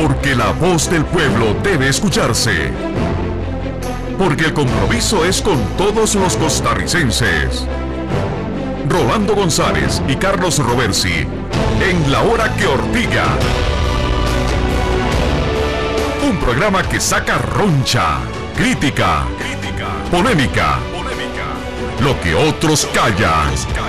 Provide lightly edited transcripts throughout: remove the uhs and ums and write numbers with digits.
Porque la voz del pueblo debe escucharse. Porque el compromiso es con todos los costarricenses. Rolando González y Carlos Roversi, en La Hora que Ortiga. Un programa que saca roncha, crítica, polémica, lo que otros callan.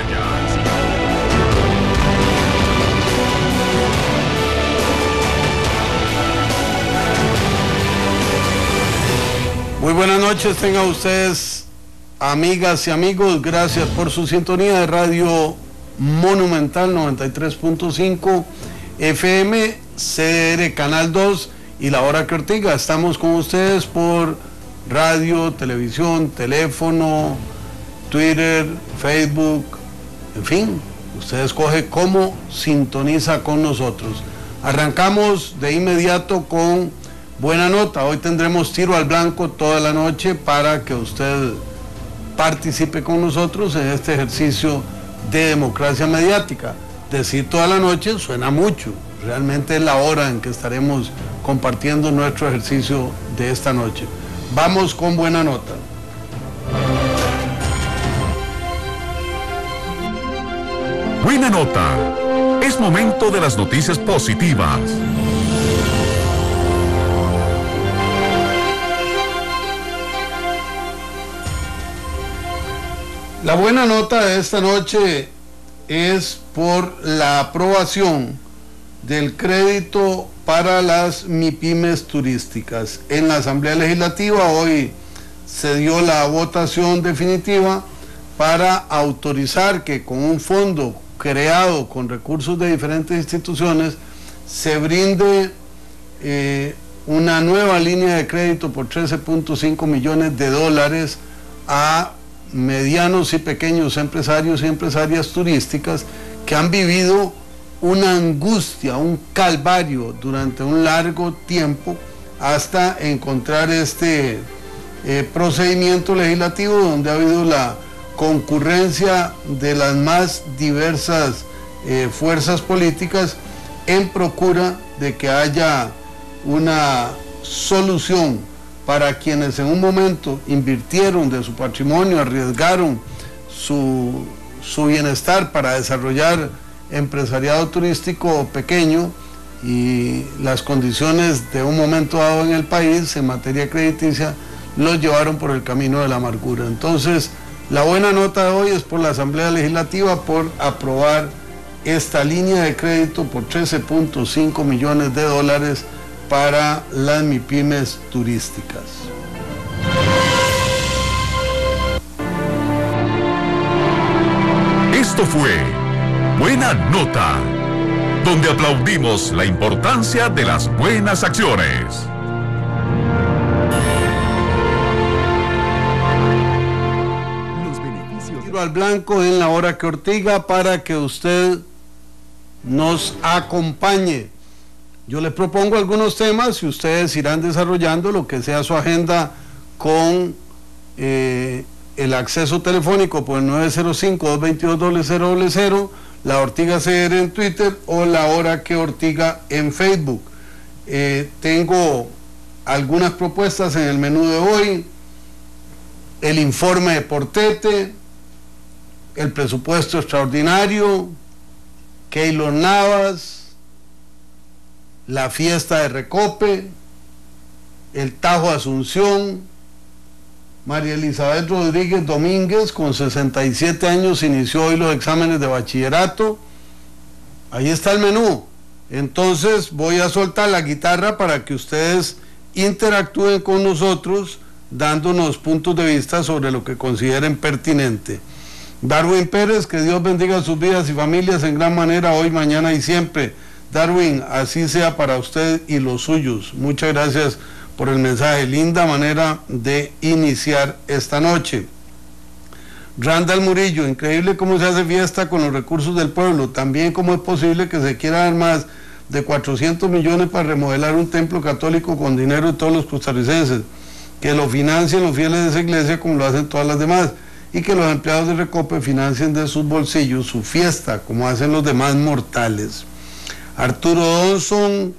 Muy buenas noches, tengan ustedes, amigas y amigos. Gracias por su sintonía de Radio Monumental 93.5 FM, CR Canal 2 y La Hora que Ortiga. Estamos con ustedes por radio, televisión, teléfono, Twitter, Facebook, en fin, usted escoge cómo sintoniza con nosotros. Arrancamos de inmediato con buena nota. Hoy tendremos tiro al blanco toda la noche para que usted participe con nosotros en este ejercicio de democracia mediática. Decir toda la noche suena mucho, realmente es la hora en que estaremos compartiendo nuestro ejercicio de esta noche. Vamos con buena nota. Buena nota. Es momento de las noticias positivas. La buena nota de esta noche es por la aprobación del crédito para las MIPYMES turísticas. En la Asamblea Legislativa hoy se dio la votación definitiva para autorizar que con un fondo creado con recursos de diferentes instituciones se brinde una nueva línea de crédito por 13.5 millones de dólares a medianos y pequeños empresarios y empresarias turísticas que han vivido una angustia, un calvario durante un largo tiempo hasta encontrar este procedimiento legislativo donde ha habido la concurrencia de las más diversas fuerzas políticas en procura de que haya una solución para quienes en un momento invirtieron de su patrimonio, arriesgaron su bienestar para desarrollar empresariado turístico pequeño, y las condiciones de un momento dado en el país en materia crediticia los llevaron por el camino de la amargura. Entonces, la buena nota de hoy es por la Asamblea Legislativa por aprobar esta línea de crédito por 13.5 millones de dólares para las MIPYMES turísticas. Esto fue Buena Nota, donde aplaudimos la importancia de las buenas acciones. Los beneficios. Tiro al blanco en La Hora que Ortiga para que usted nos acompañe. Yo les propongo algunos temas y ustedes irán desarrollando lo que sea su agenda con el acceso telefónico por el 905-222-0000, La Ortiga CR en Twitter o La Hora que Ortiga en Facebook. Tengo algunas propuestas en el menú de hoy: el informe de Portete, el presupuesto extraordinario, Keylor Navas, la fiesta de Recope, el Tajo Asunción. María Elizabeth Rodríguez Domínguez, con 67 años, inició hoy los exámenes de bachillerato. Ahí está el menú. Entonces voy a soltar la guitarra para que ustedes interactúen con nosotros, dándonos puntos de vista sobre lo que consideren pertinente. Darwin Pérez, que Dios bendiga sus vidas y familias en gran manera, hoy, mañana y siempre. Darwin, así sea para usted y los suyos. Muchas gracias por el mensaje. Linda manera de iniciar esta noche. Randall Murillo, increíble cómo se hace fiesta con los recursos del pueblo. También cómo es posible que se quiera dar más de 400 millones para remodelar un templo católico con dinero de todos los costarricenses, que lo financien los fieles de esa iglesia como lo hacen todas las demás, y que los empleados de Recope financien de sus bolsillos su fiesta como hacen los demás mortales. Arturo Donson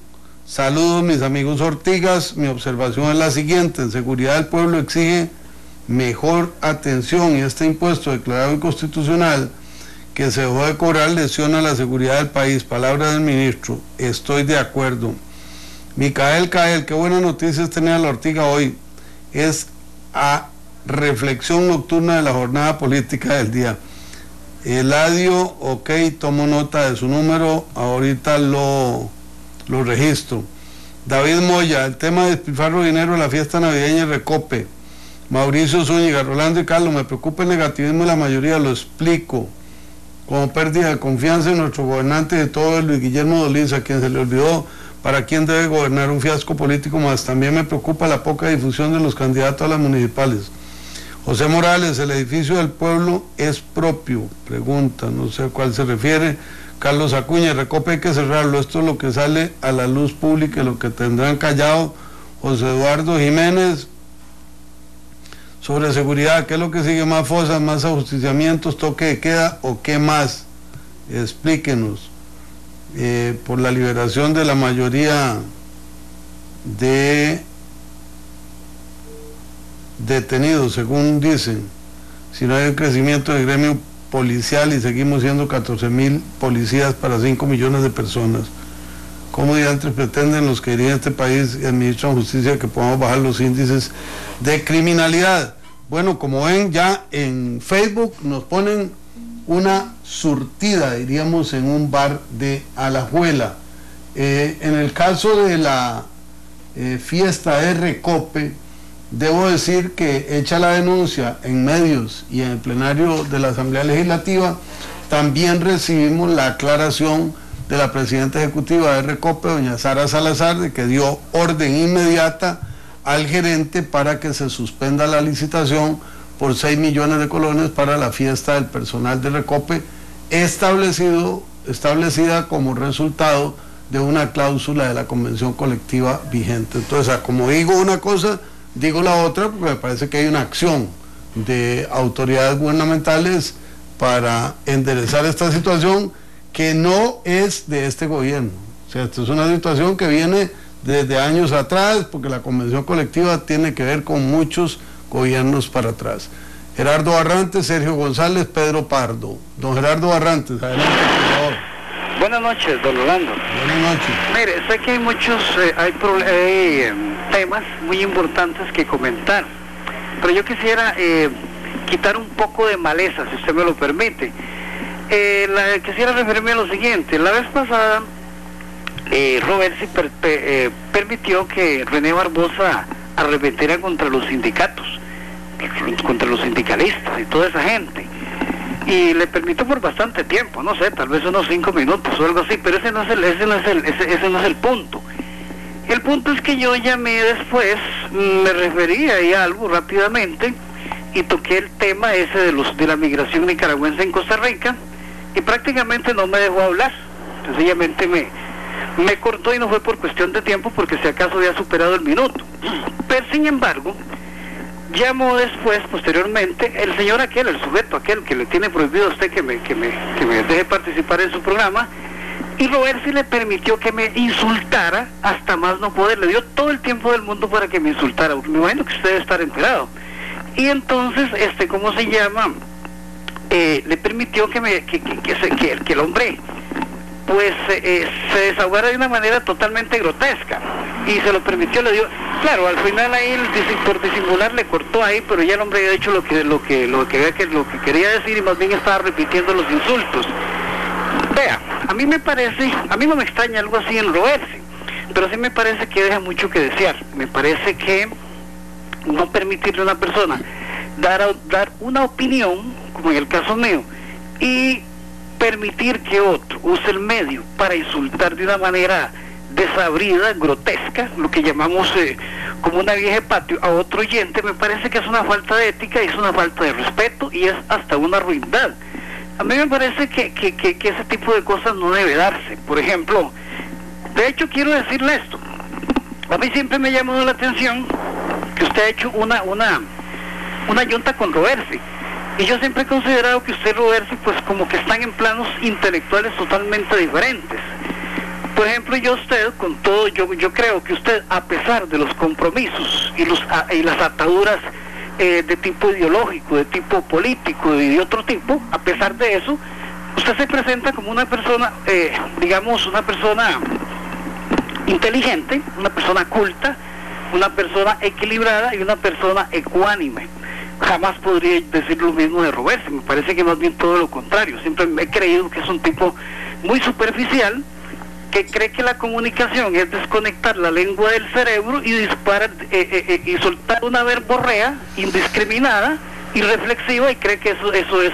Saludos mis amigos Ortigas, mi observación es la siguiente: en seguridad del pueblo exige mejor atención y este impuesto declarado inconstitucional que se dejó de cobrar lesiona la seguridad del país. Palabra del ministro, estoy de acuerdo. Micael Cael, qué buenas noticias tenía la Ortiga hoy. Es a reflexión nocturna de la jornada política del día. Eladio, ok, tomo nota de su número, ahorita lo registro. David Moya, el tema de despilfarro de dinero en la fiesta navideña y Recope. Mauricio Zúñiga, Rolando y Carlos, me preocupa el negativismo de la mayoría, lo explico. Como pérdida de confianza en nuestro gobernante de todo, Luis Guillermo Doliza, a quien se le olvidó para quién debe gobernar, un fiasco político más. También me preocupa la poca difusión de los candidatos a las municipales. José Morales, el edificio del pueblo es propio, pregunta, no sé a cuál se refiere. Carlos Acuña, Recope hay que cerrarlo, esto es lo que sale a la luz pública y lo que tendrán callado. José Eduardo Jiménez, sobre seguridad, ¿qué es lo que sigue? ¿Más fosas, más ajusticiamientos, toque de queda o qué más? Explíquenos. Por la liberación de la mayoría de detenidos, según dicen, si no hay un crecimiento del gremio policial y seguimos siendo 14.000 policías para 5 millones de personas. ¿Cómo diantres pretenden los que dirigen este país y administran justicia que podamos bajar los índices de criminalidad? Bueno, como ven, ya en Facebook nos ponen una surtida, diríamos, en un bar de Alajuela. En el caso de la fiesta de Recope, debo decir que hecha la denuncia en medios y en el plenario de la Asamblea Legislativa, también recibimos la aclaración de la presidenta ejecutiva de Recope, doña Sara Salazar, de que dio orden inmediata al gerente para que se suspenda la licitación por 6 millones de colones para la fiesta del personal de Recope, establecida como resultado de una cláusula de la convención colectiva vigente. Entonces, como digo una cosa, digo la otra, porque me parece que hay una acción de autoridades gubernamentales para enderezar esta situación que no es de este gobierno. O sea, esta es una situación que viene desde años atrás, porque la convención colectiva tiene que ver con muchos gobiernos para atrás. Gerardo Barrantes, Sergio González, Pedro Pardo. Don Gerardo Barrantes, adelante, por favor. Buenas noches, don Rolando. Buenas noches. Mire, sé que hay muchos, hay temas muy importantes que comentar, pero yo quisiera quitar un poco de maleza, si usted me lo permite. Quisiera referirme a lo siguiente. La vez pasada, Robertsi permitió que René Barbosa arremetiera contra los sindicatos, contra los sindicalistas y toda esa gente. Y le permitió por bastante tiempo, no sé, tal vez unos 5 minutos o algo así, pero ese no es el punto. El punto es que yo llamé después, me referí ahí a algo rápidamente y toqué el tema ese de la migración nicaragüense en Costa Rica y prácticamente no me dejó hablar. Sencillamente me cortó y no fue por cuestión de tiempo, porque si acaso había superado el minuto. Pero sin embargo, llamó después, posteriormente, el señor aquel, el sujeto aquel que le tiene prohibido a usted que me deje participar en su programa, y Robertsi le permitió que me insultara hasta más no poder. Le dio todo el tiempo del mundo para que me insultara. Me imagino que usted debe estar enterado. Y entonces, ¿cómo se llama? Le permitió que el hombre pues se desahogara de una manera totalmente grotesca, y se lo permitió, le dio, claro, al final ahí por disimular le cortó ahí, pero ya el hombre había dicho lo que quería decir, y más bien estaba repitiendo los insultos. Vea, a mí no me extraña algo así en Robertsi, pero sí me parece que deja mucho que desear. Me parece que no permitirle a una persona dar una opinión, como en el caso mío, y permitir que otro use el medio para insultar de una manera desabrida, grotesca, lo que llamamos como una vieja patio, a otro oyente, me parece que es una falta de ética, y es una falta de respeto, y es hasta una ruindad. A mí me parece que ese tipo de cosas no debe darse. Por ejemplo, de hecho quiero decirle esto, a mí siempre me ha llamado la atención que usted ha hecho una yunta con Robertsi, y yo siempre he considerado que usted y Robertsi pues como que están en planos intelectuales totalmente diferentes. Por ejemplo, con todo, yo creo que usted, a pesar de los compromisos y las ataduras de tipo ideológico, de tipo político y de otro tipo, a pesar de eso, usted se presenta como una persona, digamos, una persona inteligente, una persona culta, una persona equilibrada y una persona ecuánime. Jamás podría decir lo mismo de Roberto, me parece que más bien todo lo contrario. Siempre he creído que es un tipo muy superficial, que cree que la comunicación es desconectar la lengua del cerebro y disparar y soltar una verborrea indiscriminada y reflexiva, y cree que eso es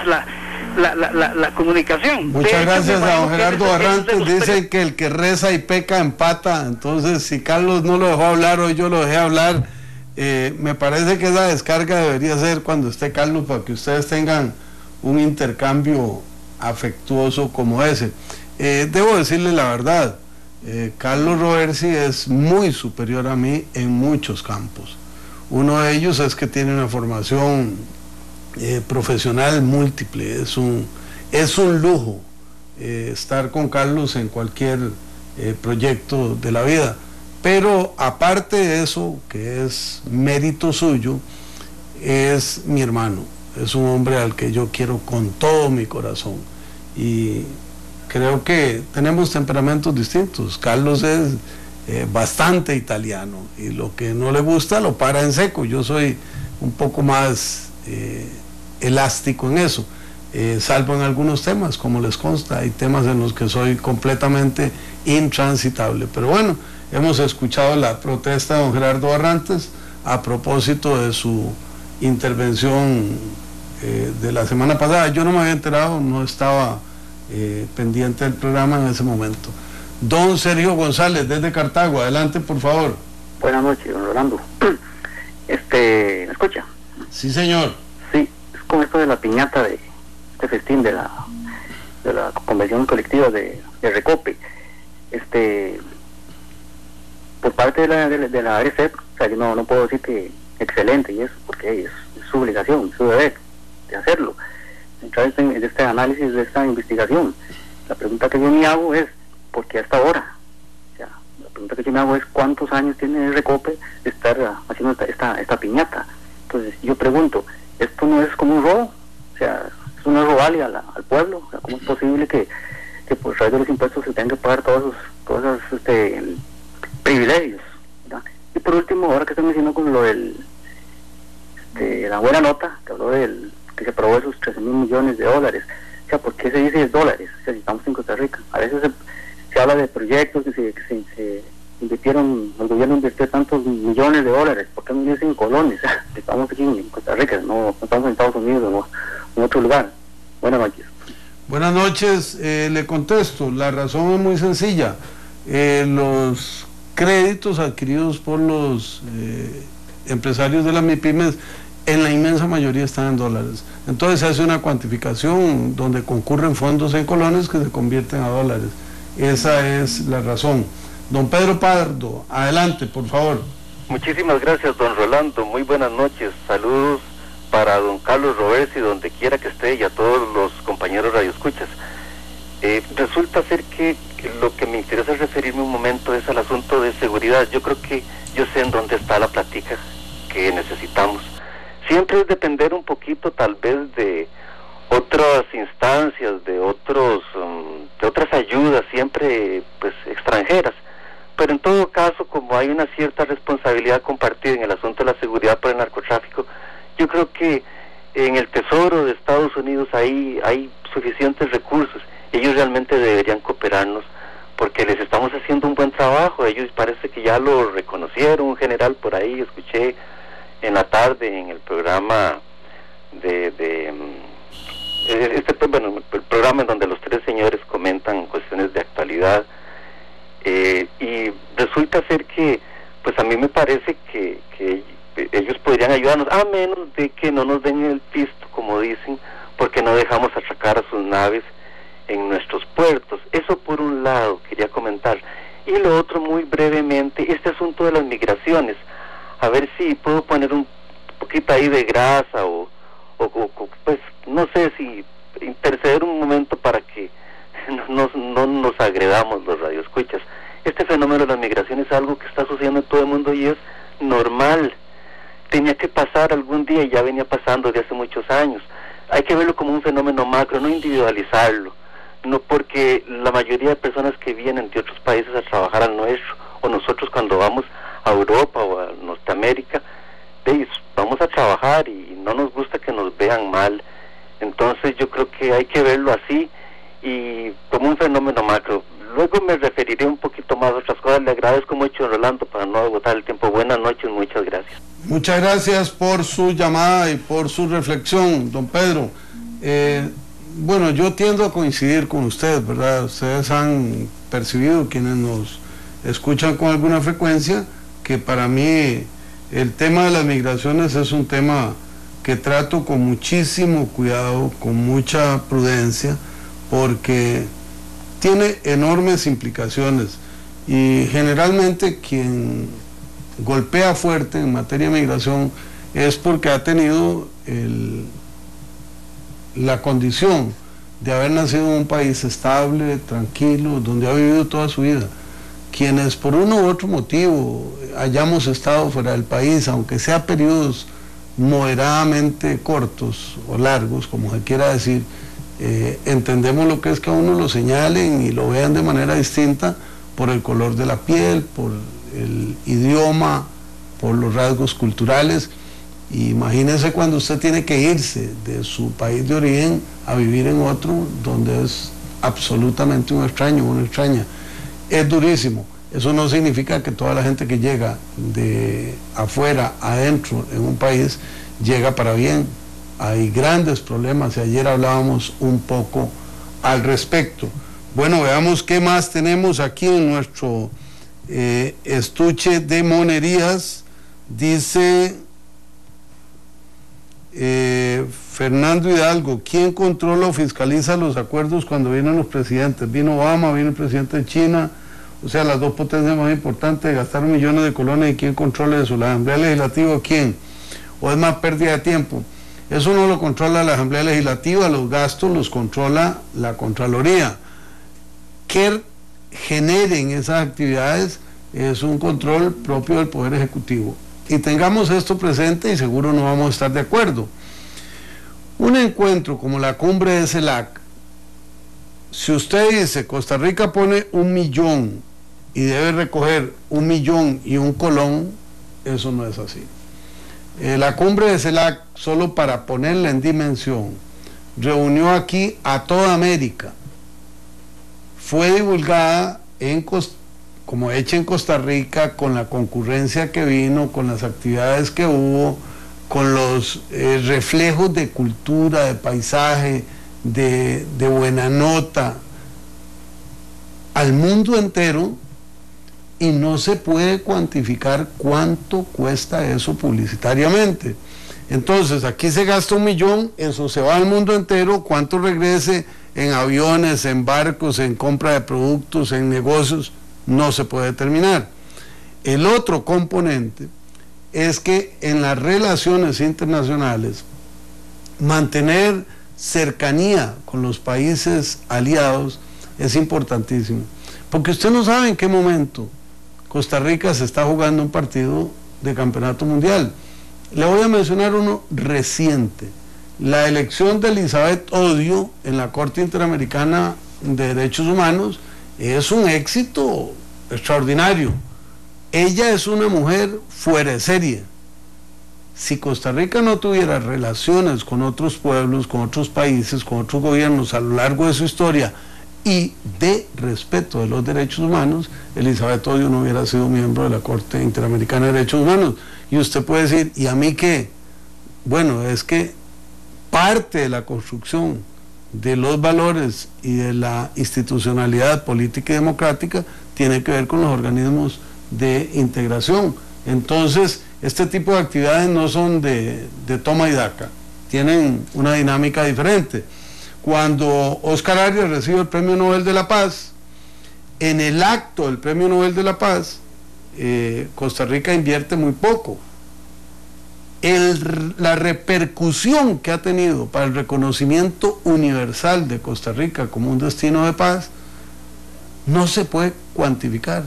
la comunicación. Muchas gracias a don Gerardo Barrantes. Dicen que el que reza y peca empata. Entonces, si Carlos no lo dejó hablar, hoy yo lo dejé hablar. Me parece que esa descarga debería ser cuando esté Carlos, para que ustedes tengan un intercambio afectuoso como ese. Debo decirle la verdad, Carlos Roversi es muy superior a mí en muchos campos. Uno de ellos es que tiene una formación profesional múltiple. Es un lujo estar con Carlos en cualquier proyecto de la vida. Pero aparte de eso, que es mérito suyo, es mi hermano, es un hombre al que yo quiero con todo mi corazón, y creo que tenemos temperamentos distintos. Carlos es bastante italiano, y lo que no le gusta lo para en seco. Yo soy un poco más elástico en eso, salvo en algunos temas, como les consta. Hay temas en los que soy completamente intransitable. Pero bueno, hemos escuchado la protesta de don Gerardo Barrantes a propósito de su intervención de la semana pasada. Yo no me había enterado, no estaba pendiente del programa en ese momento. Don Sergio González, desde Cartago, adelante, por favor. Buenas noches, don Rolando. ¿Me escucha? Sí, señor. Sí, es con esto de la piñata de este festín de la convención colectiva de Recope. Por parte de la ARECEP, o sea, yo no puedo decir que excelente y eso, porque es su obligación, su deber de hacerlo, entrar en este análisis, de esta investigación. La pregunta que yo me hago es, ¿por qué hasta ahora? O sea, la pregunta que yo me hago es, ¿cuántos años tiene el Recope de estar haciendo esta piñata? Entonces yo pregunto, ¿esto no es como un robo? O sea, ¿es una robalia al pueblo? O sea, ¿cómo es posible que por través de los impuestos se tengan que pagar todos esos privilegios, ¿verdad? Y por último, ahora que estoy mencionando con lo del la buena nota que habló que se aprobó esos 13,000 millones de dólares, o sea, ¿por qué se dice dólares? O sea, si estamos en Costa Rica, a veces se habla de proyectos que se invirtieron, el gobierno invirtió tantos millones de dólares, ¿por qué no dicen colones? Estamos aquí en Costa Rica, no estamos en Estados Unidos o en otro lugar. Buenas noches. Buenas noches, le contesto. La razón es muy sencilla. Los créditos adquiridos por los empresarios de las MIPIMES en la inmensa mayoría están en dólares. Entonces se hace una cuantificación donde concurren fondos en colones que se convierten a dólares. Esa es la razón. Don Pedro Pardo, adelante, por favor. Muchísimas gracias, don Rolando. Muy buenas noches. Saludos para don Carlos Roversi, donde quiera que esté, y a todos los compañeros radioescuchas. Resulta ser que lo que me interesa referirme un momento es al asunto de seguridad. Yo creo que yo sé en dónde está la plática que necesitamos. Siempre es depender un poquito tal vez de otras instancias, de otras ayudas, siempre pues extranjeras. Pero en todo caso, como hay una cierta responsabilidad compartida en el asunto de la seguridad por el narcotráfico, yo creo que en el Tesoro de Estados Unidos hay suficientes recursos. Ellos realmente deberían cooperarnos porque les estamos haciendo un buen trabajo. Ellos parece que ya lo reconocieron. Un general por ahí escuché en la tarde en el programa el programa en donde los tres señores comentan cuestiones de actualidad, y resulta ser que pues a mí me parece que ellos podrían ayudarnos, a menos de que no nos den el pisto, como dicen, porque no dejamos atracar a sus naves en nuestros puertos. Eso por un lado quería comentar. Y lo otro, muy brevemente, este asunto de las migraciones, a ver si puedo poner un poquito ahí de grasa o pues no sé, si interceder un momento para que no nos agredamos los radioescuchas. este fenómeno de las migraciones es algo que está sucediendo en todo el mundo y es normal. Tenía que pasar algún día y ya venía pasando desde hace muchos años. Hay que verlo como un fenómeno macro, no individualizarlo. No porque la mayoría de personas que vienen de otros países a trabajar al nuestro, o nosotros cuando vamos a Europa o a Norteamérica, vamos a trabajar y no nos gusta que nos vean mal. Entonces yo creo que hay que verlo así y como un fenómeno macro. Luego me referiré un poquito más a otras cosas. Le agradezco mucho, Rolando, para no agotar el tiempo. Buenas noches, muchas gracias. Muchas gracias por su llamada y por su reflexión, don Pedro. Bueno, yo tiendo a coincidir con ustedes, ¿verdad? Ustedes han percibido, quienes nos escuchan con alguna frecuencia, que para mí el tema de las migraciones es un tema que trato con muchísimo cuidado, con mucha prudencia, porque tiene enormes implicaciones y generalmente quien golpea fuerte en materia de migración es porque ha tenido la condición de haber nacido en un país estable, tranquilo, donde ha vivido toda su vida. Quienes por uno u otro motivo hayamos estado fuera del país, aunque sea periodos moderadamente cortos o largos, como se quiera decir, entendemos lo que es que a uno lo señalen y lo vean de manera distinta por el color de la piel, por el idioma, por los rasgos culturales. Imagínese cuando usted tiene que irse de su país de origen a vivir en otro donde es absolutamente un extraño, una extraña. Es durísimo. Eso no significa que toda la gente que llega de afuera adentro en un país llega para bien. Hay grandes problemas y ayer hablábamos un poco al respecto. Bueno, veamos qué más tenemos aquí en nuestro estuche de monerías. Dice Fernando Hidalgo, ¿quién controla o fiscaliza los acuerdos cuando vienen los presidentes? Vino Obama, vino el presidente de China, o sea, las dos potencias más importantes gastaron millones de colones. ¿Y quién controla eso? ¿La Asamblea Legislativa o quién? ¿O es más pérdida de tiempo? Eso no lo controla la Asamblea Legislativa, los gastos los controla la Contraloría. ¿Qué generen esas actividades? Es un control propio del Poder Ejecutivo. Y tengamos esto presente y seguro no vamos a estar de acuerdo. Un encuentro como la cumbre de CELAC, si usted dice Costa Rica pone 1 millón y debe recoger 1 millón y un colón, eso no es así. La cumbre de CELAC, solo para ponerla en dimensión, reunió aquí a toda América. Fue divulgada como hecha en Costa Rica, con la concurrencia que vino, con las actividades que hubo, con los reflejos de cultura, de paisaje, de buena nota, al mundo entero, y no se puede cuantificar cuánto cuesta eso publicitariamente. Entonces, aquí se gasta 1 millón, eso se va al mundo entero, cuánto regrese en aviones, en barcos, en compra de productos, en negocios, no se puede determinar. El otro componente es que en las relaciones internacionales, mantener cercanía con los países aliados es importantísimo, porque usted no sabe en qué momento Costa Rica se está jugando un partido de campeonato mundial. Le voy a mencionar uno reciente. La elección de Elizabeth Odio en la Corte Interamericana de Derechos Humanos es un éxito extraordinario. Ella es una mujer fuera de serie. Si Costa Rica no tuviera relaciones con otros pueblos, con otros países, con otros gobiernos a lo largo de su historia y de respeto de los derechos humanos, Elizabeth Odio no hubiera sido miembro de la Corte Interamericana de Derechos Humanos. Y usted puede decir, ¿y a mí qué? Bueno, es que parte de la construcción de los valores y de la institucionalidad política y democrática tiene que ver con los organismos de integración. Entonces, este tipo de actividades no son de toma y daca, tienen una dinámica diferente. Cuando Oscar Arias recibe el Premio Nobel de la Paz, en el acto del Premio Nobel de la Paz, Costa Rica invierte muy poco. La repercusión que ha tenido para el reconocimiento universal de Costa Rica como un destino de paz no se puede cuantificar.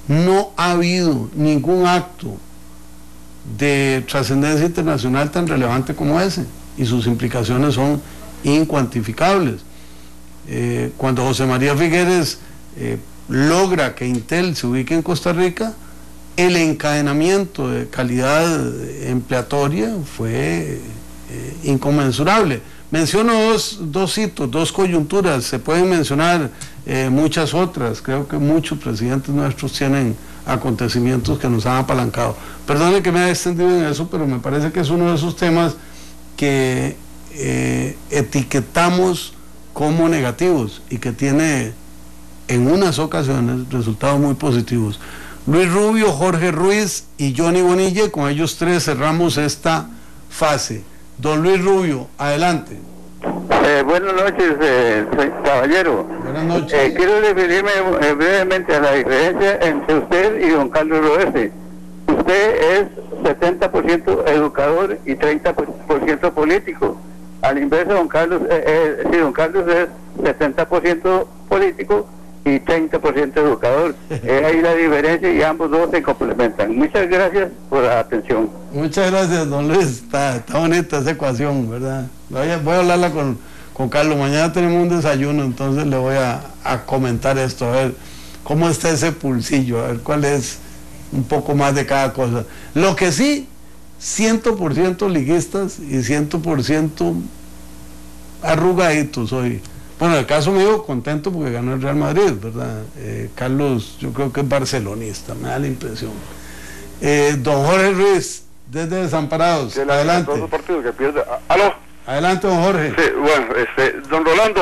no ha habido ningún acto de trascendencia internacional tan relevante como ese, y sus implicaciones son incuantificables. Cuando José María Figueres logra que Intel se ubique en Costa Rica, el encadenamiento de calidad empleatoria fue inconmensurable. Menciono dos hitos, dos coyunturas, se pueden mencionar muchas otras. Creo que muchos presidentes nuestros tienen acontecimientos que nos han apalancado. Perdone que me haya extendido en eso, pero me parece que es uno de esos temas que etiquetamos como negativos y que tiene en unas ocasiones resultados muy positivos. Luis Rubio, Jorge Ruiz y Johnny Bonilla, con ellos tres cerramos esta fase. Don Luis Rubio, adelante. Buenas noches, caballero. Buenas noches. Quiero referirme brevemente a la diferencia entre usted y don Carlos Roberti. Usted es 70% educador y 30% político. Al inverso, don Carlos es 70% político y 30% educador. Ahí la diferencia y ambos dos se complementan. Muchas gracias por la atención. Muchas gracias, don Luis. Está bonita esa ecuación, ¿verdad? Voy a hablarla con Carlos. Mañana tenemos un desayuno, entonces le voy a comentar esto, a ver cómo está ese pulsillo, a ver cuál es un poco más de cada cosa. Lo que sí, 100% liguistas y 100% arrugaditos hoy. Bueno, en el caso mío, contento porque ganó el Real Madrid, ¿verdad? Carlos, yo creo que es barcelonista, me da la impresión. Don Jorge Ruiz, desde Desamparados, adelante. Todos los partidos que pierde. ¿Aló? Adelante, don Jorge. Sí, bueno, don Rolando,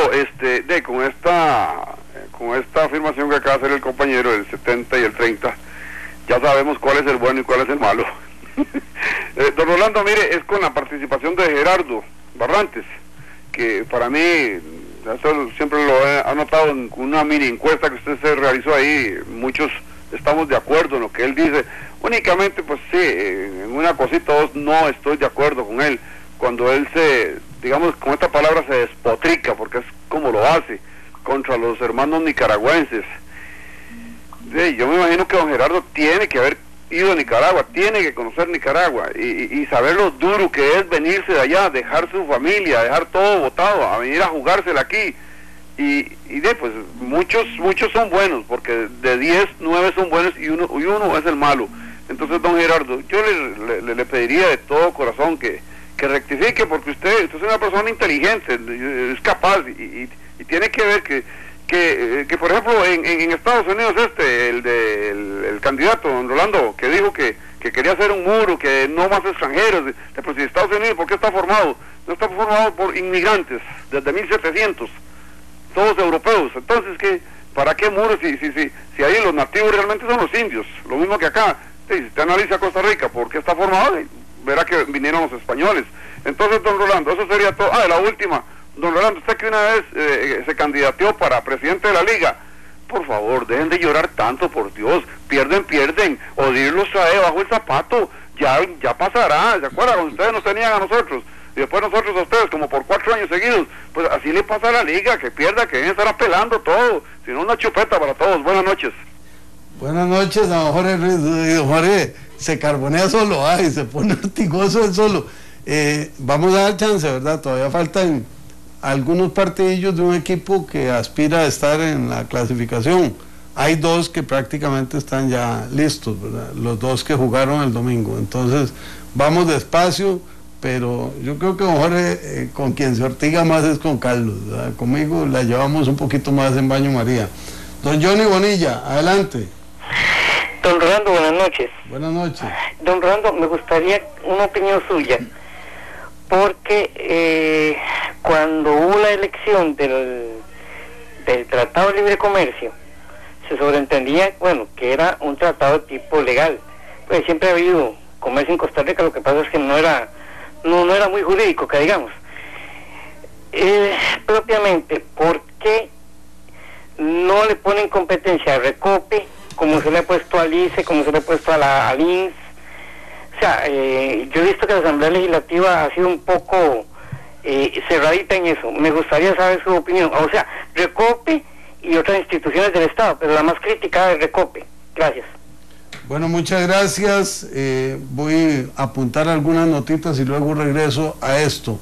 con esta afirmación que acaba de hacer el compañero, el 70 y el 30, ya sabemos cuál es el bueno y cuál es el malo. Don Rolando, mire, es con la participación de Gerardo Barrantes, que para mí, eso siempre lo he anotado en una mini encuesta que usted se realizó ahí, muchos estamos de acuerdo en lo que él dice. Únicamente, pues sí, en una cosita o dos no estoy de acuerdo con él, cuando él digamos, con esta palabra se despotrica, porque es como lo hace, contra los hermanos nicaragüenses. Sí, yo me imagino que don Gerardo tiene que haber ido a Nicaragua, tiene que conocer Nicaragua y saber lo duro que es venirse de allá, dejar su familia, dejar todo botado, a venir a jugársela aquí. Pues muchos son buenos, porque de 10, 9 son buenos y uno es el malo. Entonces, don Gerardo, yo le pediría de todo corazón que rectifique, porque usted es una persona inteligente, es capaz y tiene que ver que por ejemplo en Estados Unidos el candidato, don Rolando, que dijo que quería hacer un muro, que no más extranjeros, pues si Estados Unidos, ¿por qué está formado? No está formado por inmigrantes desde 1700, todos europeos. Entonces, ¿para qué muros si ahí los nativos realmente son los indios? Lo mismo que acá. Sí, si usted analiza Costa Rica, ¿por qué está formado? Verá que vinieron los españoles. Entonces, don Rolando, eso sería todo. La última. Don Rolando, usted que una vez se candidateó para presidente de la liga, por favor, dejen de llorar tanto, por Dios. Pierden, Odir los trae bajo el zapato, ya pasará. ¿Se acuerdan? Cuando ustedes nos tenían a nosotros y después nosotros a ustedes, como por 4 años seguidos, pues así le pasa a la liga, que pierda, que deben estar apelando todo, sino una chupeta para todos. Buenas noches. Buenas noches, don Jorge Ruiz. Don Jorge se carbonea solo, y se pone ortigoso él solo. Vamos a dar chance, ¿verdad? Todavía faltan algunos partidillos de un equipo que aspira a estar en la clasificación. Hay 2 que prácticamente están ya listos, ¿verdad? Los 2 que jugaron el domingo. Entonces, vamos despacio, pero yo creo que don Jorge, con quien se ortiga más es con Carlos, ¿verdad? Conmigo la llevamos un poquito más en Baño María. Don Johnny Bonilla, adelante. Don Rolando, buenas noches. Buenas noches. Don Rolando, me gustaría una opinión suya, porque cuando hubo la elección del Tratado de Libre Comercio, se sobreentendía, que era un tratado de tipo legal. Pues siempre ha habido comercio en Costa Rica, lo que pasa es que no era muy jurídico, que digamos. Propiamente, ¿por qué no le ponen competencia a Recope, como se le ha puesto al ICE, como se le ha puesto a la INS? O sea, yo he visto que la Asamblea Legislativa ha sido un poco cerradita en eso. Me gustaría saber su opinión. O sea, Recope y otras instituciones del Estado, pero la más criticada es Recope. Gracias. Bueno, muchas gracias. Voy a apuntar algunas notitas y luego regreso a esto.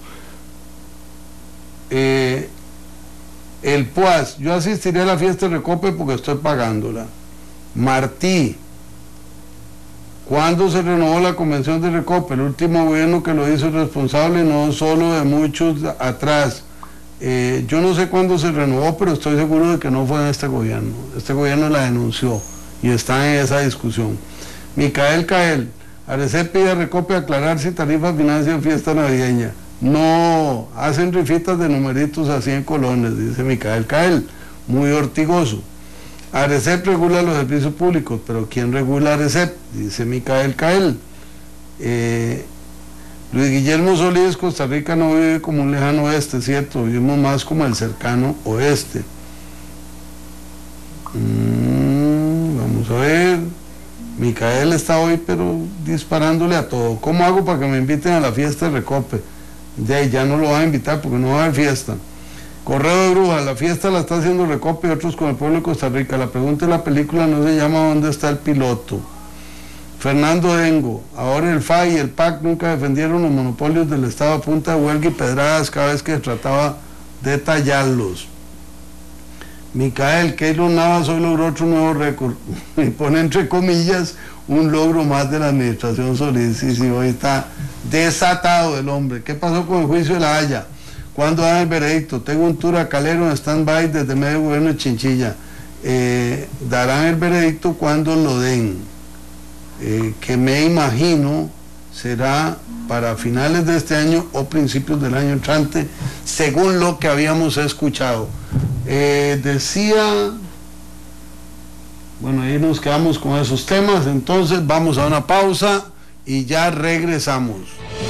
El PUAS, yo asistiré a la fiesta de Recope porque estoy pagándola. Martí, ¿cuándo se renovó la convención de Recope? El último gobierno que lo hizo responsable, no solo de muchos atrás. Yo no sé cuándo se renovó, pero estoy seguro de que no fue en este gobierno. Este gobierno la denunció y está en esa discusión. Micael Cael, Arecep pide a Recope aclarar si tarifas financian fiesta navideña. No, hacen rifitas de numeritos a 100 colones, dice Micael Cael, muy ortigoso. Arecep regula los servicios públicos, pero ¿quién regula Arecep? Dice Micael Cael. Luis Guillermo Solís, Costa Rica no vive como un lejano oeste, ¿cierto? Vivimos más como el cercano oeste. Vamos a ver. Micael está hoy, pero disparándole a todo. ¿Cómo hago para que me inviten a la fiesta de Recope? Ya no lo van a invitar porque no va a haber fiesta. Correo de Bruja, la fiesta la está haciendo Recope y otros con el pueblo de Costa Rica. La pregunta de la película no se llama ¿dónde está el piloto? Fernando Dengo, ahora el FA y el PAC nunca defendieron los monopolios del Estado a punta de huelga y pedradas cada vez que se trataba de tallarlos. Micael, Keylor Navas hoy logró otro nuevo récord y pone entre comillas un logro más de la administración Solís. Sí, hoy está desatado el hombre. ¿Qué pasó con el juicio de La Haya? ¿Cuándo dan el veredicto? Tengo un tour a Calero en stand-by desde medio gobierno de Chinchilla. Darán el veredicto cuando lo den. Que me imagino será para finales de este año o principios del año entrante, según lo que habíamos escuchado. Decía, bueno, ahí nos quedamos con esos temas, entonces vamos a una pausa y ya regresamos.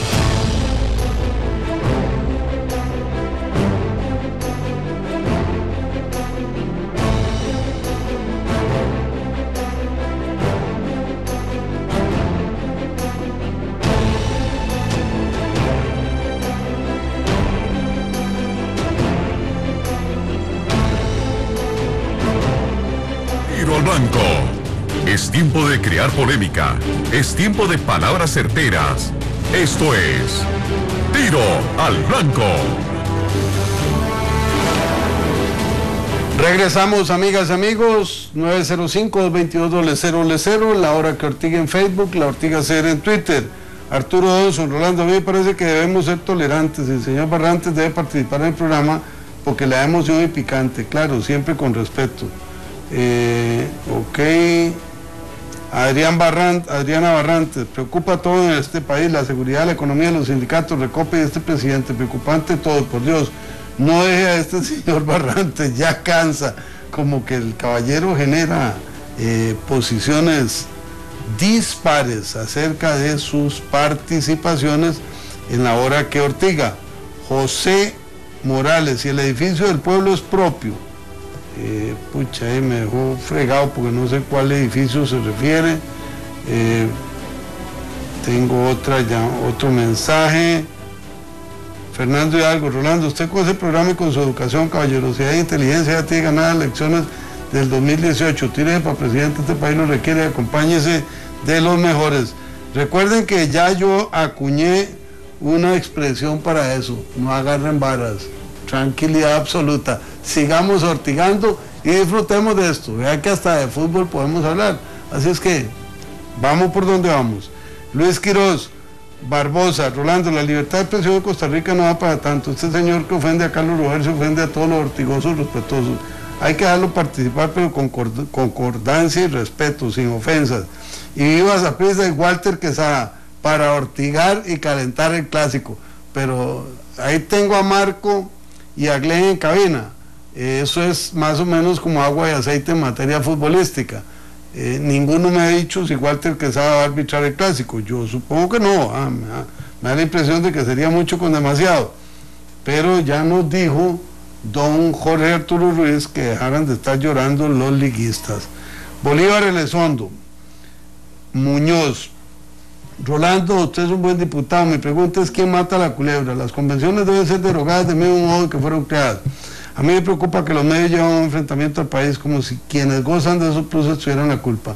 Blanco. Es tiempo de crear polémica. Es tiempo de palabras certeras. Esto es Tiro al Blanco. Regresamos, amigas y amigos. 905-222-0000, la hora que Ortiga en Facebook, la Ortiga CR en Twitter. Arturo Donson, Rolando, a mí me parece que debemos ser tolerantes. El señor Barrantes debe participar en el programa porque le da emoción y picante, claro, siempre con respeto. Ok. Adriana Barrantes, preocupa todo en este país, la seguridad, la economía, los sindicatos, Recope y este presidente, preocupante todo, por Dios, no deje a este señor Barrantes, ya cansa, como que el caballero genera posiciones dispares acerca de sus participaciones en la hora que Ortiga. José Morales, si el edificio del pueblo es propio, pucha, me dejó fregado porque no sé cuál edificio se refiere. Tengo otro mensaje. Fernando Hidalgo, Rolando, usted con ese programa y con su educación, caballerosidad e inteligencia ya tiene ganadas las elecciones del 2018. Tírese para presidente, este país lo requiere, acompáñese de los mejores. Recuerden que ya yo acuñé una expresión para eso, no agarren varas, tranquilidad absoluta. Sigamos ortigando y disfrutemos de esto. Vea que hasta de fútbol podemos hablar. Así es que vamos por donde vamos. Luis Quiroz, Barbosa, Rolando, la libertad de expresión de Costa Rica no va para tanto. Este señor que ofende a Carlos Roberto ofende a todos los ortigosos respetuosos. Hay que dejarlo participar, pero con concordancia y respeto, sin ofensas. Y viva Saprissa y Walter Quesada para ortigar y calentar el clásico. Pero ahí tengo a Marco y a Glenn en cabina. Eso es más o menos como agua y aceite en materia futbolística. Ninguno me ha dicho si Walter Quesada va a arbitrar el clásico. Yo supongo que no. Me da la impresión de que sería mucho con demasiado. Pero ya nos dijo don Jorge Arturo Ruiz que dejaran de estar llorando los liguistas. Bolívar Elizondo, Muñoz, Rolando, usted es un buen diputado. Mi pregunta es: ¿quién mata a la culebra? Las convenciones deben ser derogadas del mismo modo que fueron creadas. A mí me preocupa que los medios llevan un enfrentamiento al país como si quienes gozan de esos pluses tuvieran la culpa.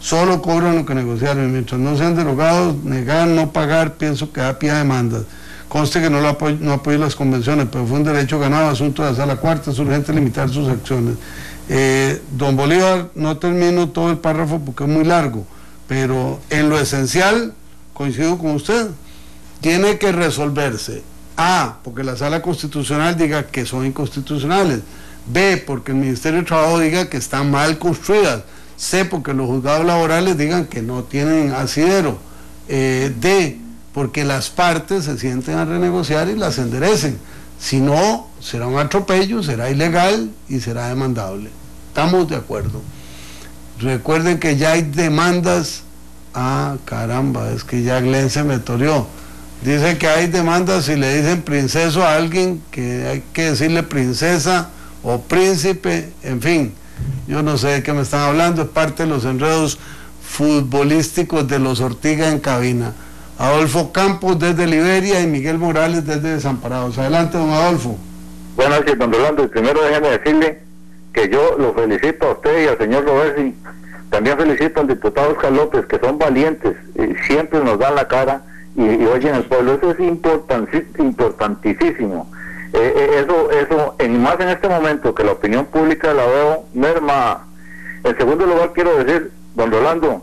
solo cobran lo que negociaron, y mientras no sean derogados, negar, no pagar, pienso que da pie a demandas. Conste que no apoyo las convenciones, pero fue un derecho ganado, asunto de la Sala Cuarta, es urgente limitar sus acciones. Don Bolívar, no termino todo el párrafo porque es muy largo, pero en lo esencial, coincido con usted, tiene que resolverse. A, porque la Sala Constitucional diga que son inconstitucionales. B, porque el Ministerio de Trabajo diga que están mal construidas. C, porque los juzgados laborales digan que no tienen asidero. D, porque las partes se sienten a renegociar y las enderecen. Si no, será un atropello, será ilegal y será demandable. Estamos de acuerdo. Recuerden que ya hay demandas. Ah, caramba, es que ya Glenn se me toreó. Dice que hay demandas si le dicen princeso a alguien, que hay que decirle princesa o príncipe, en fin. Yo no sé de qué me están hablando, es parte de los enredos futbolísticos de los Ortiga en cabina. Adolfo Campos desde Liberia y Miguel Morales desde Desamparados. Adelante, don Adolfo. Buenas noches, don Rolando. Primero déjeme decirle que yo lo felicito a usted y al señor Roberti. También felicito al diputado Oscar López, que son valientes, y siempre nos dan la cara y oyen al pueblo. Eso es importantísimo. Eso más en este momento que la opinión pública la veo merma. En segundo lugar, quiero decir, don Rolando,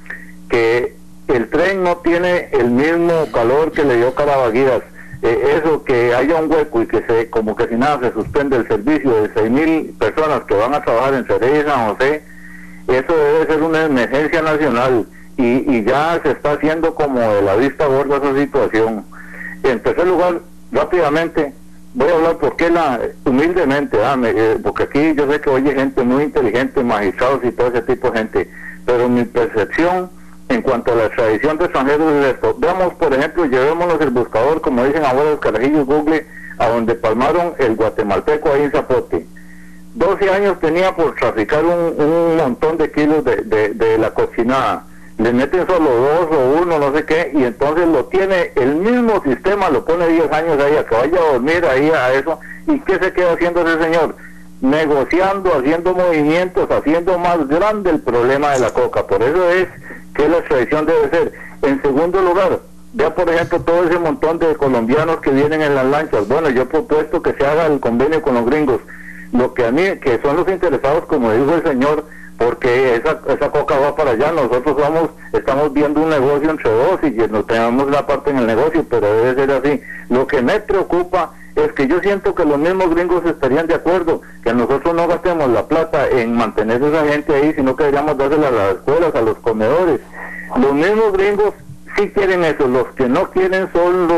que el tren no tiene el mismo calor que le dio Carabaguías. Eso que haya un hueco y que como que si nada se suspende el servicio de 6,000 personas que van a trabajar en Cerey y San José, eso debe ser una emergencia nacional y ya se está haciendo como de la vista gorda esa situación. En tercer lugar, rápidamente, voy a hablar humildemente, porque aquí yo sé que oye gente muy inteligente, magistrados y todo ese tipo de gente, pero mi percepción en cuanto a la extradición de extranjeros es esto. Veamos, por ejemplo, llevémonos el buscador, como dicen ahora los carajillos Google, a donde palmaron el guatemalteco ahí en Zapote. 12 años tenía por traficar un montón de kilos de la cochinada. Le meten solo 2 o 1, no sé qué, y entonces lo tiene el mismo sistema, lo pone 10 años ahí, a que vaya a dormir ahí a eso. ¿Y qué se queda haciendo ese señor? Negociando, haciendo movimientos, haciendo más grande el problema de la coca. Por eso es que la extradición debe ser. En segundo lugar, vea por ejemplo todo ese montón de colombianos que vienen en las lanchas. Bueno, yo he propuesto que se haga el convenio con los gringos. Lo que a mí, que son los interesados, como dijo el señor, porque esa coca va para allá. Nosotros estamos viendo un negocio entre dos y no tenemos la parte en el negocio, pero debe ser así. Lo que me preocupa es que yo siento que los mismos gringos estarían de acuerdo, que nosotros no gastemos la plata en mantener a esa gente ahí, sino que deberíamos dársela a las escuelas, a los comedores. Los mismos gringos sí quieren eso, los que no quieren son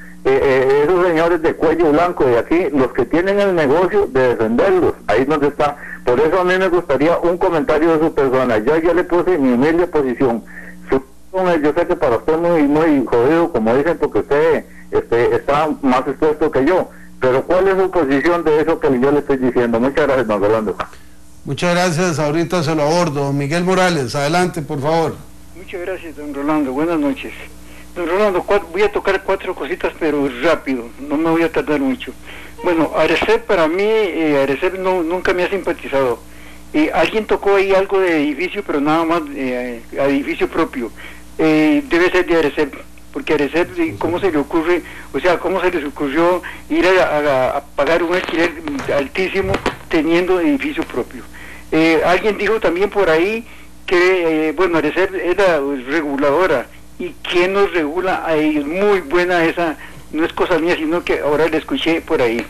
esos señores de cuello blanco de aquí, los que tienen el negocio de defenderlos. Ahí es donde está. Por eso a mí me gustaría un comentario de su persona. Yo le puse mi humilde posición. Yo sé que para usted es muy jodido, como dicen, porque usted está más expuesto que yo, pero ¿cuál es su posición de eso que yo le estoy diciendo? Muchas gracias, don Rolando. Muchas gracias, ahorita se lo abordo. Miguel Morales, adelante, por favor. Muchas gracias, don Rolando, buenas noches. Don Rolando, voy a tocar 4 cositas, pero rápido, no me voy a tardar mucho. Bueno, Arecep, para mí, Arecep nunca me ha simpatizado. Alguien tocó ahí algo de edificio, pero nada más edificio propio. Debe ser de Arecep, porque Arecep, ¿cómo se le ocurre? O sea, ¿cómo se les ocurrió ir a pagar un alquiler altísimo teniendo edificio propio? Alguien dijo también por ahí que, bueno, Arecep es la reguladora. ¿Y quién nos regula a ellos? Muy buena esa, no es cosa mía, sino que ahora le escuché por ahí.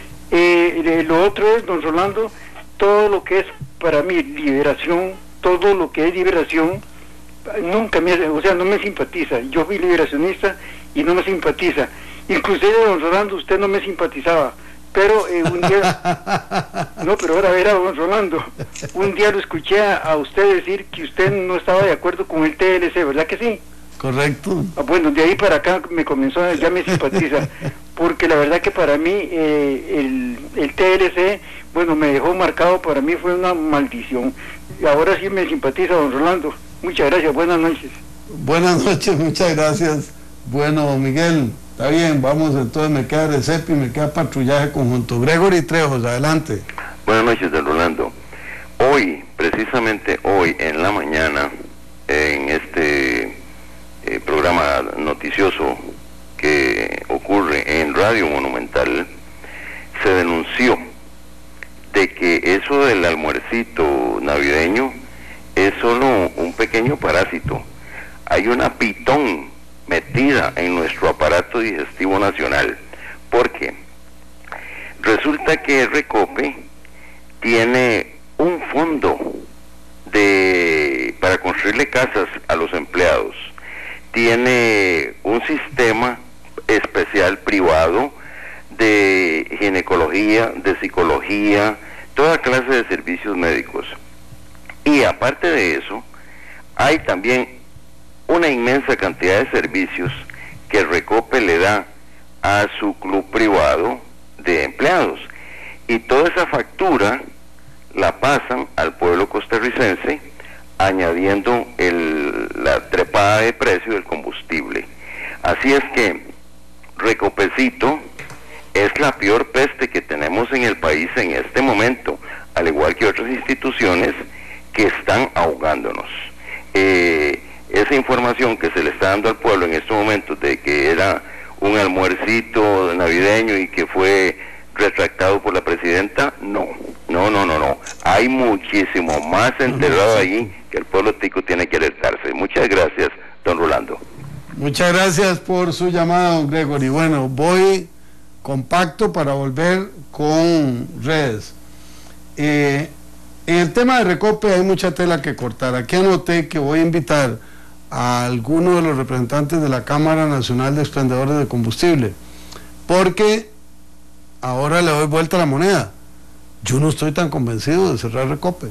Lo otro es, don Rolando, todo lo que es para mí liberación, todo lo que es liberación, nunca no me simpatiza. Yo fui liberacionista y no me simpatiza. Inclusive, don Rolando, usted no me simpatizaba, pero un día, no, pero ahora verá, don Rolando, un día lo escuché a usted decir que usted no estaba de acuerdo con el TLC, ¿verdad que sí? Correcto. Bueno, de ahí para acá ya me simpatiza, porque la verdad que para mí el TLC, bueno, me dejó marcado, para mí fue una maldición. Ahora sí me simpatiza, don Rolando. Muchas gracias, buenas noches. Buenas noches, muchas gracias. Bueno, Miguel, está bien, vamos, entonces me queda Arecep y me queda patrullaje conjunto. Gregory Trejos, adelante. Buenas noches, don Rolando. Hoy, precisamente hoy, en la mañana, en este programa noticioso que ocurre en Radio Monumental, se denunció de que eso del almuercito navideño es solo un pequeño parásito. Hay una pitón metida en nuestro aparato digestivo nacional, porque resulta que Recope tiene un fondo para construirle casas a los empleados, tiene un sistema especial privado de ginecología, de psicología, toda clase de servicios médicos. Y aparte de eso, hay también una inmensa cantidad de servicios que Recope le da a su club privado de empleados. Y toda esa factura la pasan al pueblo costarricense, añadiendo la trepada de precio del combustible. Así es que Recopecito es la peor peste que tenemos en el país en este momento, al igual que otras instituciones que están ahogándonos. Esa información que se le está dando al pueblo en estos momentos de que era un almuercito navideño y que fue retractado por la presidenta, no. Hay muchísimo más enterrado ahí que el pueblo tico tiene que alertarse. Muchas gracias, don Rolando. Muchas gracias por su llamada, don Gregory. Bueno, voy compacto para volver con redes. En el tema de Recope hay mucha tela que cortar. Aquí anoté que voy a invitar a algunos de los representantes de la Cámara Nacional de Expendedores de Combustible, porque ahora le doy vuelta a la moneda. Yo no estoy tan convencido de cerrar Recope.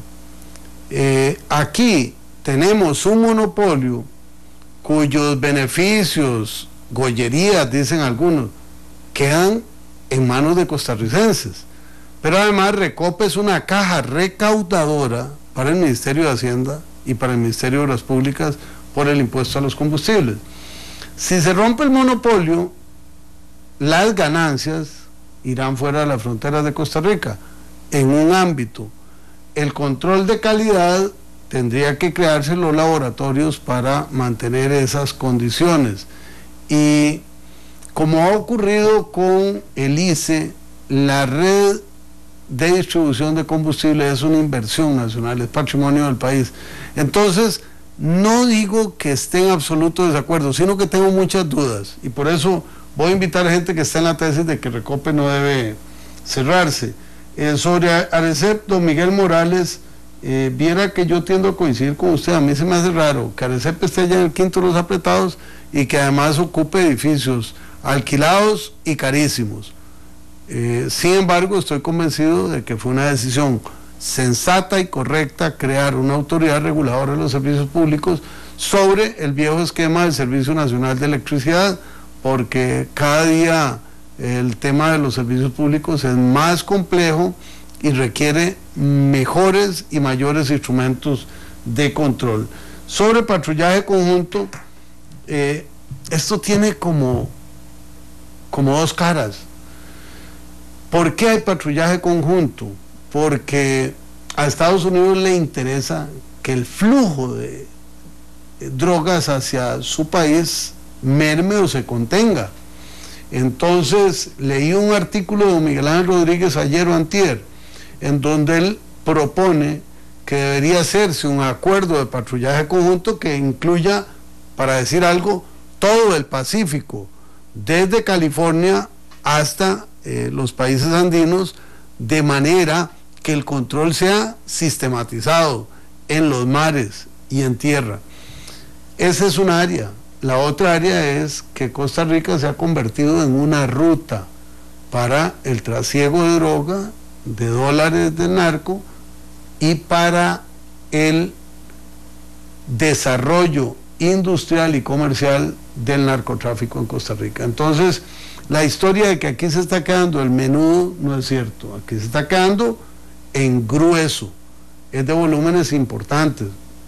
Aquí tenemos un monopolio cuyos beneficios, gollerías, dicen algunos, quedan en manos de costarricenses. Pero además Recope es una caja recaudadora para el Ministerio de Hacienda y para el Ministerio de Obras Públicas por el impuesto a los combustibles. Si se rompe el monopolio, las ganancias irán fuera de las fronteras de Costa Rica, en un ámbito. El control de calidad tendría que crearse los laboratorios para mantener esas condiciones. Y como ha ocurrido con el ICE, la red de distribución de combustible es una inversión nacional, es patrimonio del país. Entonces, no digo que esté en absoluto desacuerdo, sino que tengo muchas dudas, y por eso voy a invitar a gente que está en la tesis de que Recope no debe cerrarse. Sobre Arecep, don Miguel Morales, viera que yo tiendo a coincidir con usted. A mí se me hace raro que Arecep esté allá en el quinto de los apretados y que además ocupe edificios alquilados y carísimos. Sin embargo, estoy convencido de que fue una decisión sensata y correcta crear una autoridad reguladora de los servicios públicos sobre el viejo esquema del Servicio Nacional de Electricidad, porque cada día el tema de los servicios públicos es más complejo y requiere mejores y mayores instrumentos de control. Sobre patrullaje conjunto, esto tiene como dos caras. ¿Por qué hay patrullaje conjunto? Porque a Estados Unidos le interesa que el flujo de drogas hacia su país merme o se contenga. Entonces leí un artículo de don Miguel Ángel Rodríguez ayer o antier, en donde él propone que debería hacerse un acuerdo de patrullaje conjunto que incluya, para decir algo, todo el Pacífico, desde California hasta los países andinos, de manera que el control sea sistematizado en los mares y en tierra. Esa es una área. La otra área es que Costa Rica se ha convertido en una ruta para el trasiego de droga, de dólares del narco, y para el desarrollo industrial y comercial del narcotráfico en Costa Rica. Entonces, la historia de que aquí se está quedando el menudo no es cierto. Aquí se está quedando en grueso, es de volúmenes importantes,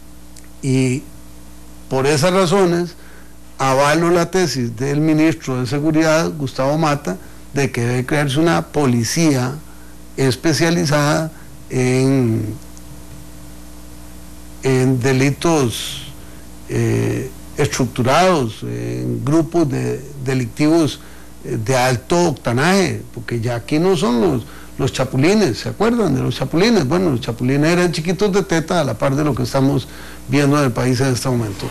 y por esas razones avalo la tesis del ministro de Seguridad, Gustavo Mata, de que debe crearse una policía especializada en delitos estructurados, en grupos delictivos de alto octanaje, porque ya aquí no son los chapulines, ¿se acuerdan de los chapulines? Bueno, los chapulines eran chiquitos de teta a la par de lo que estamos viendo en el país en este momento.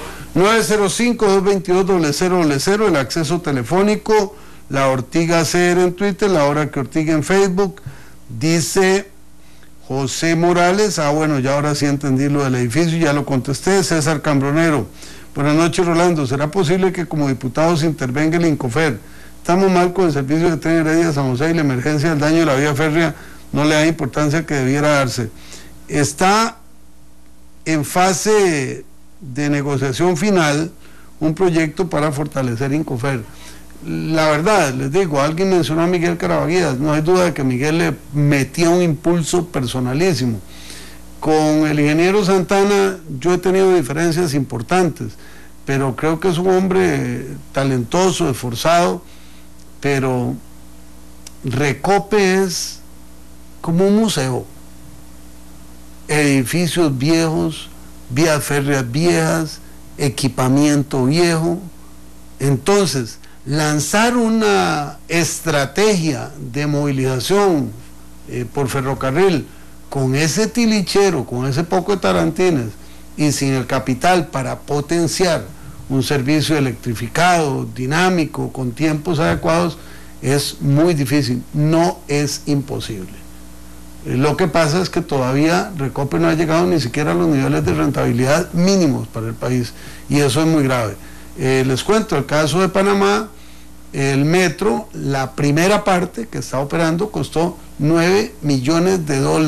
905-222-0000, el acceso telefónico, la Ortiga CR en Twitter, la Hora que Ortiga en Facebook. Dice José Morales, bueno, ya ahora sí entendí lo del edificio, ya lo contesté. César Cambronero, buenas noches Rolando, ¿será posible que como diputados intervenga el Incofer? Estamos mal con el servicio de tren Heredia San José y la emergencia del daño de la vía férrea no le da importancia que debiera darse. Está en fase de negociación final un proyecto para fortalecer Incofer. La verdad, les digo, alguien mencionó a Miguel Carabaguías, no hay duda de que Miguel le metía un impulso personalísimo. Con el ingeniero Santana yo he tenido diferencias importantes, pero creo que es un hombre talentoso, esforzado, pero Recope es como un museo, edificios viejos, vías férreas viejas, equipamiento viejo. Entonces, lanzar una estrategia de movilización por ferrocarril con ese tilichero, con ese poco de tarantines y sin el capital para potenciar un servicio electrificado, dinámico, con tiempos adecuados, es muy difícil, no es imposible. Lo que pasa es que todavía Recope no ha llegado ni siquiera a los niveles de rentabilidad mínimos para el país, y eso es muy grave. Les cuento, el caso de Panamá, el metro, la primera parte que está operando costó $9 millones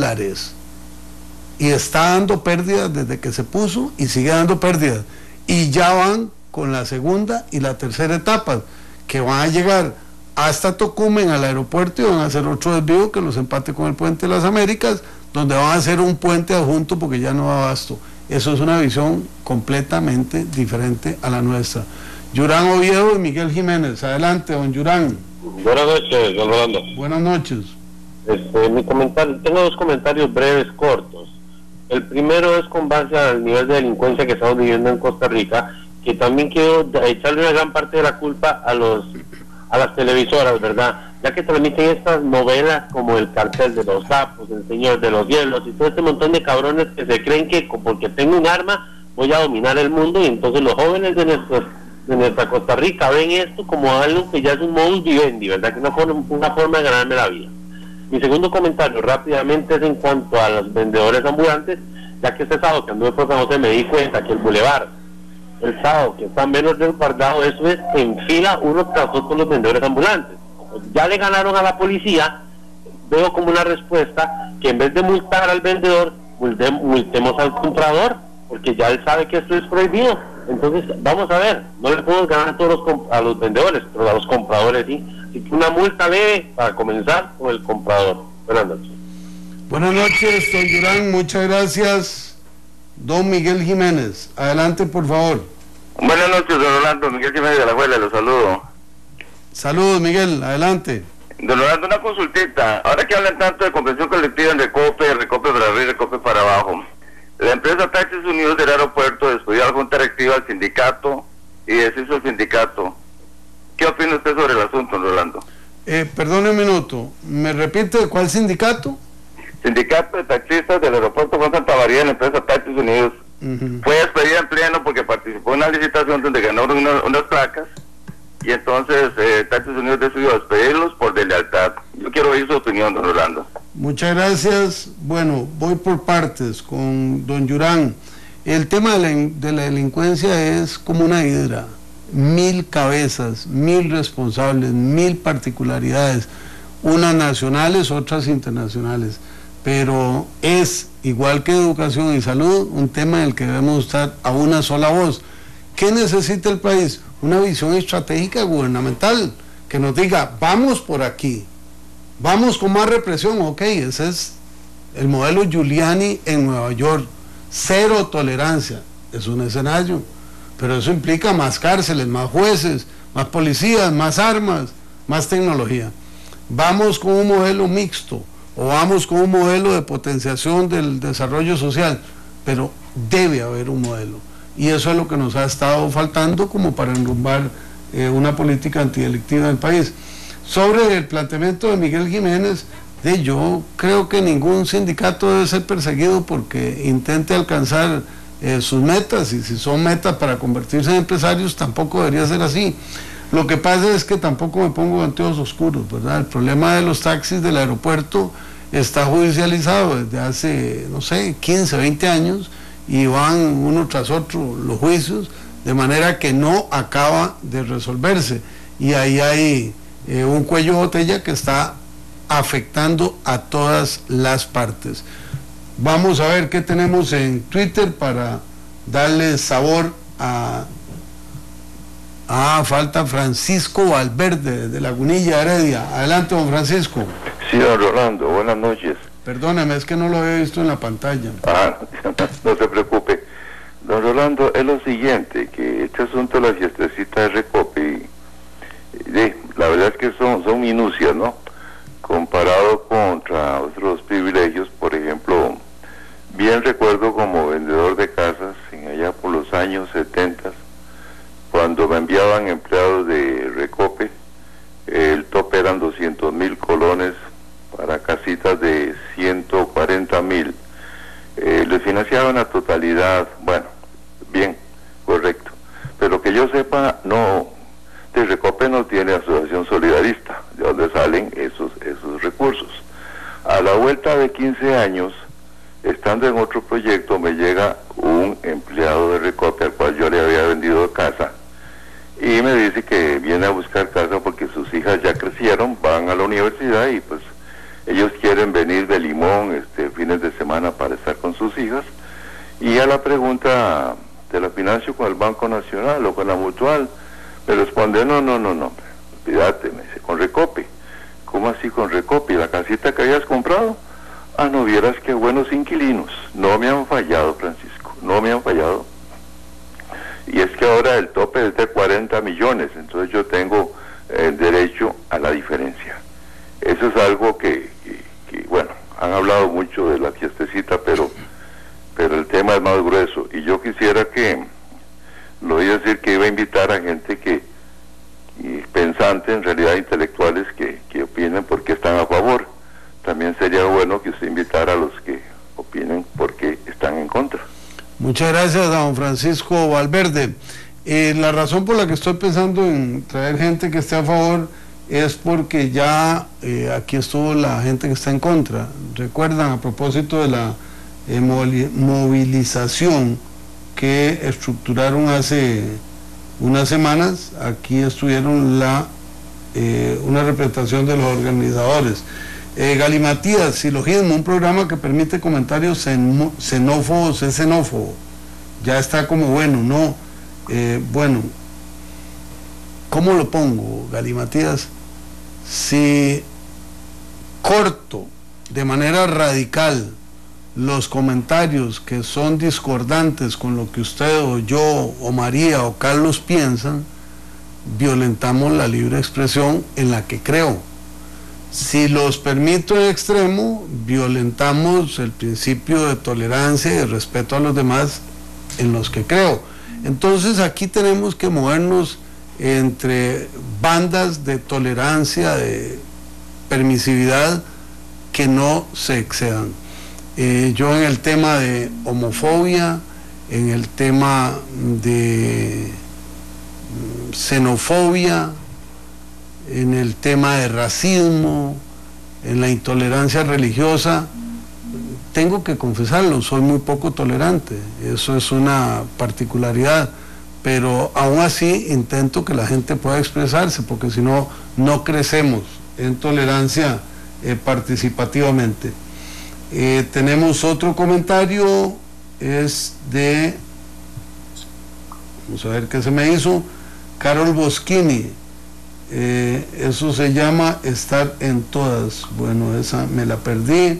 y está dando pérdidas desde que se puso y sigue dando pérdidas, y ya van con la segunda y la tercera etapa que van a llegar hasta Tocumen al aeropuerto y van a hacer otro desvío que los empate con el puente de las Américas, donde van a hacer un puente adjunto porque ya no da abasto. Eso es una visión completamente diferente a la nuestra. Yurán Oviedo y Miguel Jiménez, adelante don Yurán. Buenas noches, don Rolando. Buenas noches. Tengo dos comentarios breves, cortos. El primero es con base al nivel de delincuencia que estamos viviendo en Costa Rica, que también quiero echarle una gran parte de la culpa a las televisoras, ¿verdad? Ya que transmiten estas novelas como El cartel de los sapos, El señor de los hielos y todo este montón de cabrones que se creen que porque tengo un arma voy a dominar el mundo, y entonces los jóvenes de nuestra Costa Rica ven esto como algo que ya es un modus vivendi, ¿verdad? Que una forma de ganarme la vida. Mi segundo comentario rápidamente es en cuanto a los vendedores ambulantes, ya que este sábado que anduve por San José me di cuenta que el bulevar, el sábado que está menos resguardado, eso es en fila uno tras otro los vendedores ambulantes. Ya le ganaron a la policía, veo como una respuesta que en vez de multar al vendedor, multemos al comprador, porque ya él sabe que esto es prohibido. Entonces, vamos a ver, no le podemos ganar a todos a los vendedores, pero a los compradores sí. Así que una multa leve para comenzar con el comprador. Buenas noches. Buenas noches, don Yurán, muchas gracias. Don Miguel Jiménez, adelante por favor. Buenas noches, don Rolando, Miguel Jiménez de la Abuela, los saludo. Saludos, Miguel, adelante. Don Rolando, una consultita. Ahora que hablan tanto de convención colectiva en Recope para arriba y Recope para abajo, la empresa Taxis Unidos del aeropuerto despidió a la junta directiva al sindicato y deshizo el sindicato. ¿Qué opina usted sobre el asunto, don Rolando? Perdone un minuto, ¿me repite cuál sindicato? Sindicato de taxistas del aeropuerto Juan Santa María, la empresa Taxis Unidos. Fue despedida en pleno porque participó en una licitación donde ganaron unas placas, y entonces Taxis Unidos decidió despedirlos por deslealtad. Yo quiero oír su opinión, don Rolando. Muchas gracias. Bueno, voy por partes con don Yurán. El tema de la delincuencia es como una hidra, 1000 cabezas, 1000 responsables, 1000 particularidades, unas nacionales, otras internacionales, pero es, igual que educación y salud, un tema en el que debemos estar a una sola voz. ¿Qué necesita el país? Una visión estratégica gubernamental que nos diga, vamos por aquí, vamos con más represión. Ok, ese es el modelo Giuliani en Nueva York, cero tolerancia, es un escenario, pero eso implica más cárceles, más jueces, más policías, más armas, más tecnología. Vamos con un modelo mixto, o vamos con un modelo de potenciación del desarrollo social, pero debe haber un modelo. y eso es lo que nos ha estado faltando como para enrumbar una política antidelictiva en el país. Sobre el planteamiento de Miguel Jiménez, yo creo que ningún sindicato debe ser perseguido porque intente alcanzar sus metas, y si son metas para convertirse en empresarios, tampoco debería ser así. Lo que pasa es que tampoco me pongo anteojos oscuros, ¿verdad? El problema de los taxis del aeropuerto está judicializado desde hace, no sé, 15, 20 años, y van uno tras otro los juicios, de manera que no acaba de resolverse, y ahí hay un cuello de botella que está afectando a todas las partes. Vamos a ver qué tenemos en Twitter para darle sabor a... falta Francisco Valverde de Lagunilla, Heredia. Adelante, don Francisco. Sí, don Rolando, buenas noches. Perdóname, es que no lo había visto en la pantalla. No se preocupe. Don Rolando, es lo siguiente, que este asunto de la fiestecita de Recope, la verdad es que son minucias, ¿no? Comparado contra otros privilegios, por ejemplo, bien recuerdo como vendedor de casas, allá por los años 70, cuando me enviaban empleados de Recope, el tope eran 200.000 colones para casitas de 140.000. Les financiaban la totalidad, bueno, bien, correcto. Pero que yo sepa, no, de Recope no tiene asociación solidarista, de donde salen esos recursos. A la vuelta de 15 años, estando en otro proyecto, me llega un empleado de Recope al cual yo le había vendido casa, y me dice que viene a buscar casa porque sus hijas ya crecieron, van a la universidad, y pues ellos quieren venir de Limón fines de semana para estar con sus hijas. Y a la pregunta, ¿te la financio con el Banco Nacional o con la Mutual? Me responde, no, olvídate, me dice, con Recope. ¿Cómo así con Recope? ¿Y la casita que habías comprado? Ah, no vieras qué buenos inquilinos. No me han fallado, Francisco, no me han fallado. Y es que ahora el tope es de 40 millones, entonces yo tengo el derecho a la diferencia. Eso es algo que bueno, han hablado mucho de la fiestecita, pero el tema es más grueso. Y yo quisiera lo voy a decir, que iba a invitar a gente pensante, en realidad intelectuales, que opinen por qué están a favor. También sería bueno que usted invitara a los que opinen por qué están en contra. Muchas gracias, don Francisco Valverde. La razón por la que estoy pensando en traer gente que esté a favor es porque ya aquí estuvo la gente que está en contra. Recuerdan, a propósito de la movilización que estructuraron hace unas semanas, aquí estuvieron una representación de los organizadores. Galimatías, Silogismo, un programa que permite comentarios xenófobos, es xenófobo. Ya está como bueno, ¿no? Bueno, ¿cómo lo pongo, Galimatías? Si corto de manera radical los comentarios que son discordantes con lo que usted o yo o María o Carlos piensan, violentamos la libre expresión en la que creo. Si los permito en extremo, violentamos el principio de tolerancia y de respeto a los demás en los que creo. Entonces aquí tenemos que movernos entre bandas de tolerancia, de permisividad, que no se excedan. Yo en el tema de homofobia, en el tema de xenofobia, en el tema de racismo, en la intolerancia religiosa, tengo que confesarlo, soy muy poco tolerante, eso es una particularidad, pero aún así intento que la gente pueda expresarse, porque si no, no crecemos en tolerancia participativamente. Tenemos otro comentario, es de, vamos a ver qué se me hizo, Carol Boschini. Eso se llama estar en todas. Bueno, esa me la perdí.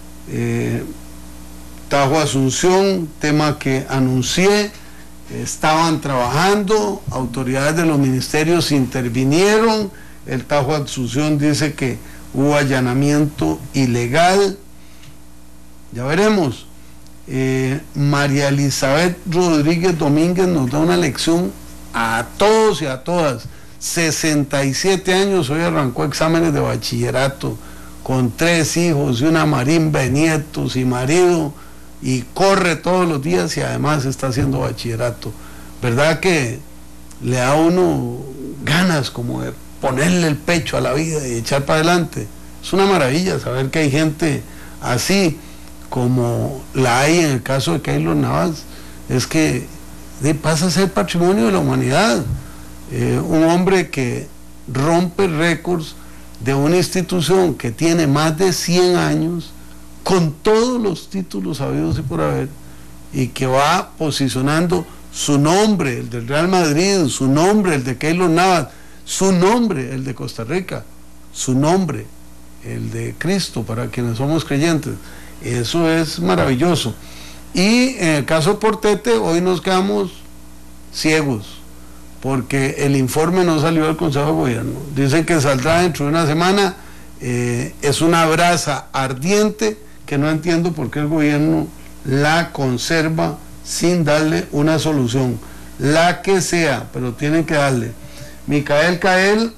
Tajo Asunción, tema que anuncié, estaban trabajando, autoridades de los ministerios intervinieron, el Tajo Asunción dice que hubo allanamiento ilegal, ya veremos. María Elizabeth Rodríguez Domínguez nos da una lección a todos y a todas. 67 años, hoy arrancó exámenes de bachillerato, con 3 hijos y una marimba de nietos y marido, y corre todos los días y además está haciendo bachillerato. ¿Verdad que le da a uno ganas como de ponerle el pecho a la vida y echar para adelante? Es una maravilla saber que hay gente así como la hay en el caso de Keylor Navas. Es que pasa a ser patrimonio de la humanidad, un hombre que rompe récords de una institución que tiene más de 100 años, con todos los títulos habidos y por haber, y que va posicionando su nombre, el del Real Madrid, su nombre, el de Keylor Navas, su nombre, el de Costa Rica, su nombre, el de Cristo, para quienes somos creyentes. Eso es maravilloso. Y en el caso de Portete, hoy nos quedamos ciegos, porque el informe no salió del Consejo de Gobierno. Dicen que saldrá dentro de una semana. Es una brasa ardiente que no entiendo por qué el gobierno la conserva sin darle una solución, la que sea, pero tienen que darle. Micael Cael,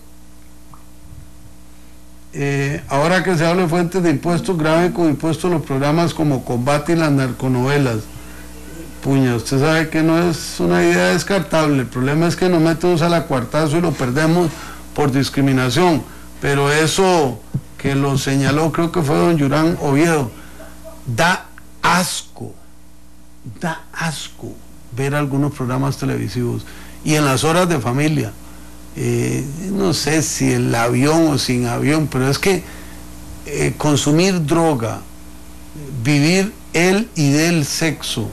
ahora que se habla de fuentes de impuestos, graben con impuestos los programas como Combate y las narconovelas. Puña, usted sabe que no es una idea descartable. El problema es que nos metemos a la cuartazo y lo perdemos por discriminación. Pero eso que lo señaló, creo que fue don Yurán Oviedo, da asco ver algunos programas televisivos y en las horas de familia. No sé si el avión o sin avión, pero es que consumir droga, vivir el y del sexo,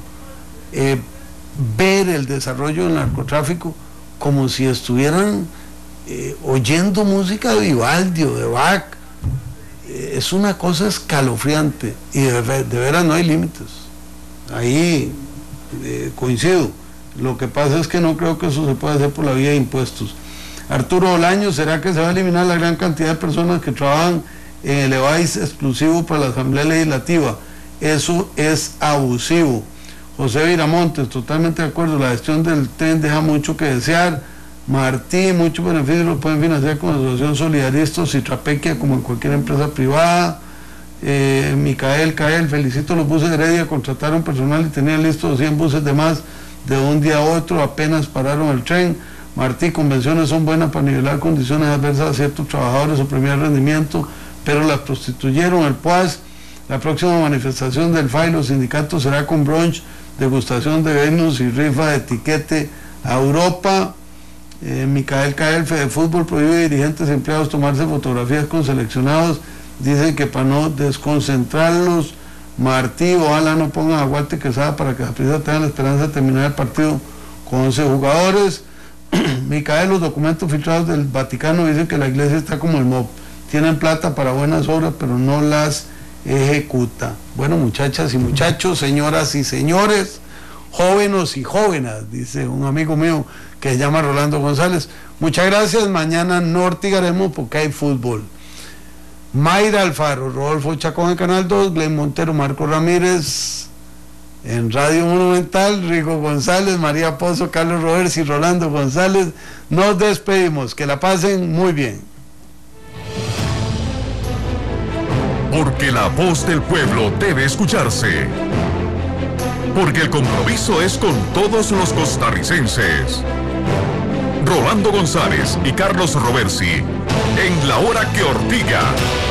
ver el desarrollo del narcotráfico como si estuvieran oyendo música de Vivaldi o de Bach, es una cosa escalofriante y de veras no hay límites. Ahí coincido. Lo que pasa es que no creo que eso se pueda hacer por la vía de impuestos. Arturo Bolaño, ¿será que se va a eliminar la gran cantidad de personas que trabajan en el EVAIS exclusivo para la Asamblea Legislativa? Eso es abusivo. José Viramontes, totalmente de acuerdo, la gestión del tren deja mucho que desear. Martí, muchos beneficios los pueden financiar con la Asociación Solidaristas y Trapequia como en cualquier empresa privada. Micael Cael, felicito a los buses de Heredia, contrataron personal y tenían listos 100 buses de más de un día a otro, apenas pararon el tren. Martí, convenciones son buenas para nivelar condiciones adversas a ciertos trabajadores o premiar rendimiento, pero las prostituyeron. El PUAS, la próxima manifestación del FAI, los sindicatos será con brunch, degustación de Venus y rifa de etiquete a Europa. Micael Cael, Fedefútbol prohíbe a dirigentes y empleados tomarse fotografías con seleccionados, dicen que para no desconcentrarlos. Martí, ojalá no pongan a Walter Quesada para que Saprissa tenga la esperanza de terminar el partido con 11 jugadores. Micael, los documentos filtrados del Vaticano dicen que la iglesia está como el MOB, tienen plata para buenas obras pero no las ejecuta. Bueno, muchachas y muchachos, señoras y señores, jóvenes y jóvenes, dice un amigo mío que se llama Rolando González, muchas gracias. Mañana no ortigaremos porque hay fútbol. Mayra Alfaro, Rodolfo Chacón en Canal 2, Glenn Montero, Marco Ramírez en Radio Monumental, Rigo González, María Pozo, Carlos Roberts y Rolando González. Nos despedimos, que la pasen muy bien. Porque la voz del pueblo debe escucharse. Porque el compromiso es con todos los costarricenses. Rolando González y Carlos Robersi en La Hora que Ortiga.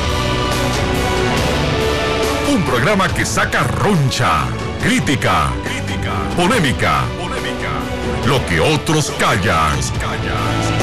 Un programa que saca roncha, crítica, polémica, lo que otros callan.